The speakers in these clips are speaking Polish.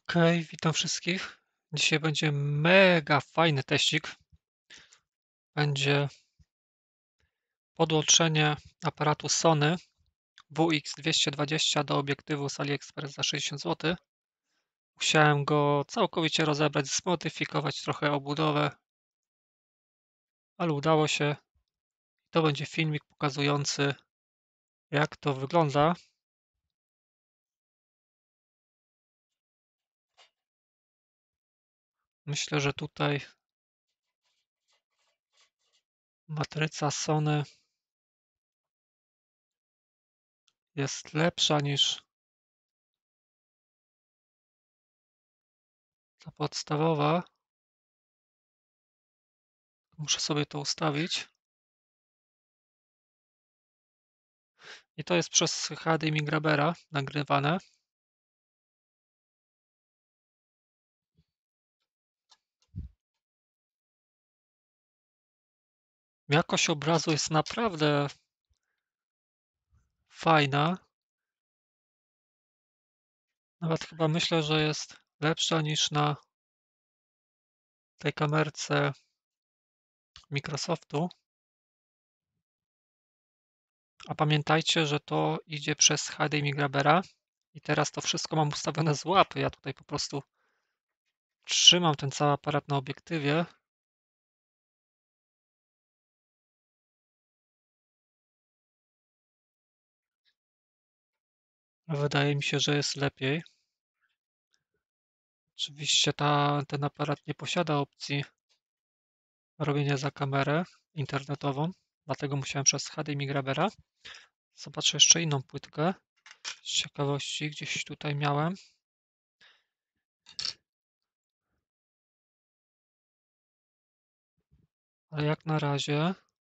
Okej, witam wszystkich. Dzisiaj będzie mega fajny teścik. Będzie podłączenie aparatu Sony WX220 do obiektywu z AliExpress za 60 zł. Musiałem go całkowicie rozebrać, zmodyfikować trochę obudowę, ale udało się. To będzie filmik pokazujący, jak to wygląda. Myślę, że tutaj matryca Sony jest lepsza niż ta podstawowa. Muszę sobie to ustawić. I to jest przez HDMI Grabera nagrywane. Jakość obrazu jest naprawdę fajna. Nawet chyba myślę, że jest lepsza niż na tej kamerce Microsoftu. A pamiętajcie, że to idzie przez HDMI Grabera. I teraz to wszystko mam ustawione z łapy. Ja tutaj po prostu trzymam ten cały aparat na obiektywie. Wydaje mi się, że jest lepiej. Oczywiście ten aparat nie posiada opcji robienia za kamerę internetową, dlatego musiałem przez HDMI Grabera. Zobaczę jeszcze inną płytkę. Z ciekawości gdzieś tutaj miałem. Ale jak na razie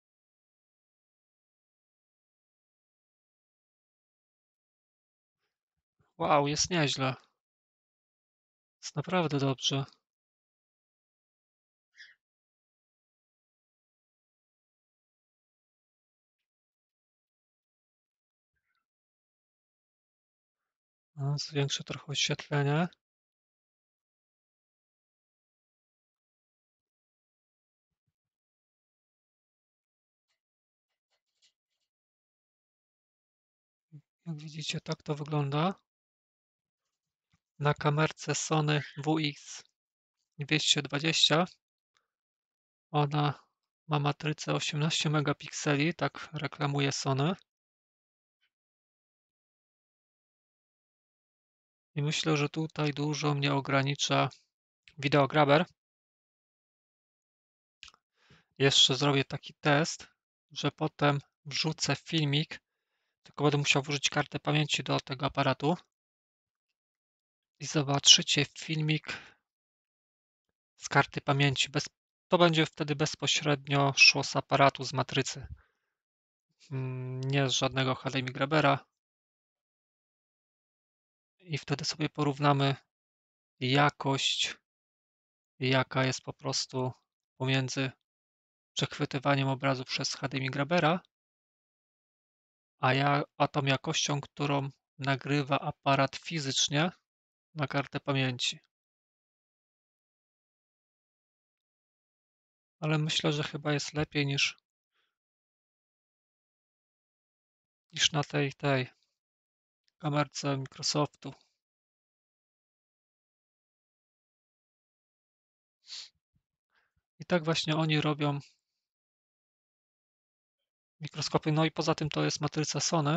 wow, jest nieźle. Jest naprawdę dobrze. No, zwiększę trochę oświetlenie. Jak widzicie, tak to wygląda. Na kamerce Sony WX220. Ona ma matrycę 18 megapikseli, tak reklamuje Sony. I myślę, że tutaj dużo mnie ogranicza wideograber. Jeszcze zrobię taki test, że potem wrzucę filmik, tylko będę musiał włożyć kartę pamięci do tego aparatu. I zobaczycie filmik z karty pamięci. To będzie wtedy bezpośrednio szło z aparatu, z matrycy. Nie z żadnego HDMI Grabera. I wtedy sobie porównamy jakość, jaka jest po prostu pomiędzy przechwytywaniem obrazu przez HDMI Grabera, a tą jakością, którą nagrywa aparat fizycznie na kartę pamięci. Ale myślę, że chyba jest lepiej niż na tej kamerce Microsoftu. I tak właśnie oni robią mikroskopy. No i poza tym to jest matryca Sony.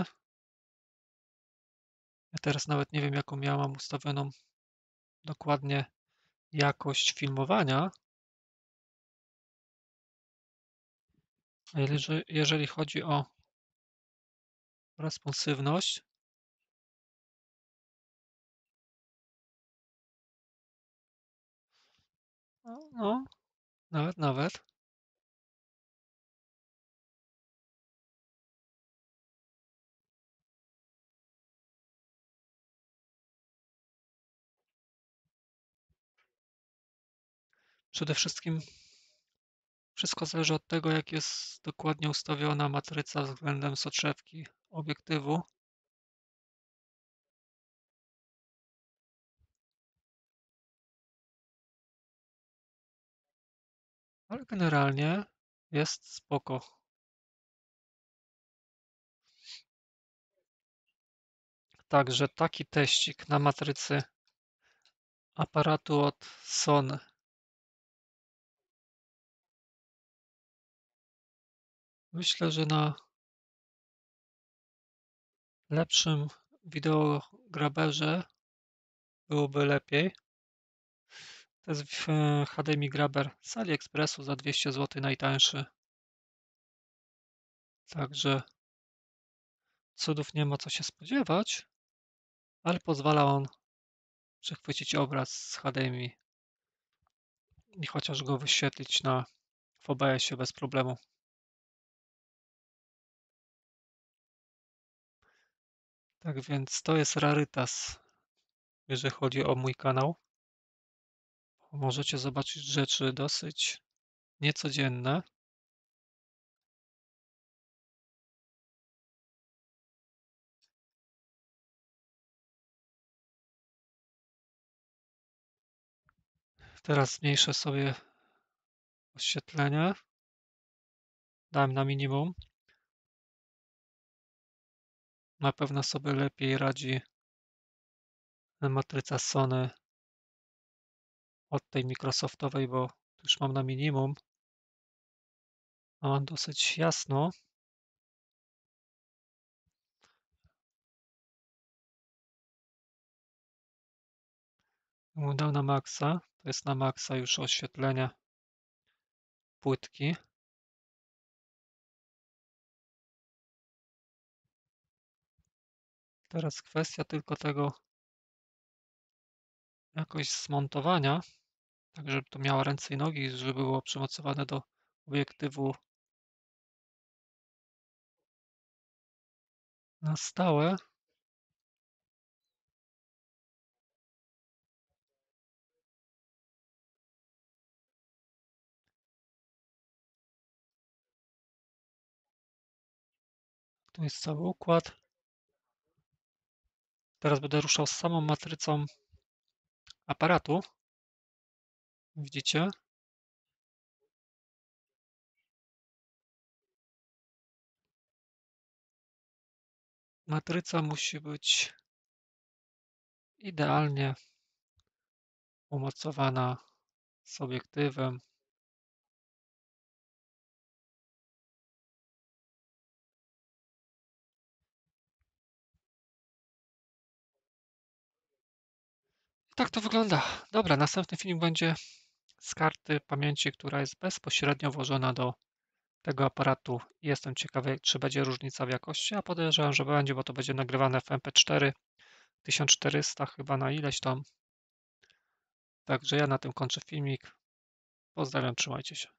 Ja teraz nawet nie wiem, jaką ja mam ustawioną dokładnie jakość filmowania. A jeżeli chodzi o responsywność, no, nawet. Przede wszystkim wszystko zależy od tego, jak jest dokładnie ustawiona matryca względem soczewki obiektywu. ale generalnie jest spoko. Także taki teścik na matrycy aparatu od Sony. Myślę, że na lepszym wideograberze byłoby lepiej. To jest HDMI Grabber z AliExpressu za 200 zł najtańszy. Także cudów nie ma co się spodziewać, ale pozwala on przechwycić obraz z HDMI i chociaż go wyświetlić w OBS-ie bez problemu. Tak więc to jest rarytas, jeżeli chodzi o mój kanał. Możecie zobaczyć rzeczy dosyć niecodzienne. Teraz zmniejszę sobie oświetlenie. Dałem na minimum. Na pewno sobie lepiej radzi matryca Sony od tej Microsoftowej, bo już mam na minimum, a mam dosyć jasno. Dał na maksa. To jest na maksa już oświetlenie płytki. Teraz kwestia tylko tego jakoś zmontowania, tak żeby to miało ręce i nogi, żeby było przymocowane do obiektywu na stałe. Tu jest cały układ. Teraz będę ruszał z samą matrycą aparatu. Widzicie? Matryca musi być idealnie umocowana z obiektywem. I tak to wygląda. Dobra, następny film będzie z karty pamięci, która jest bezpośrednio włożona do tego aparatu. Jestem ciekawy, czy będzie różnica w jakości, a podejrzewam, że będzie, bo to będzie nagrywane w MP4 1400 chyba na ileś tam. Także ja na tym kończę filmik. Pozdrawiam, trzymajcie się.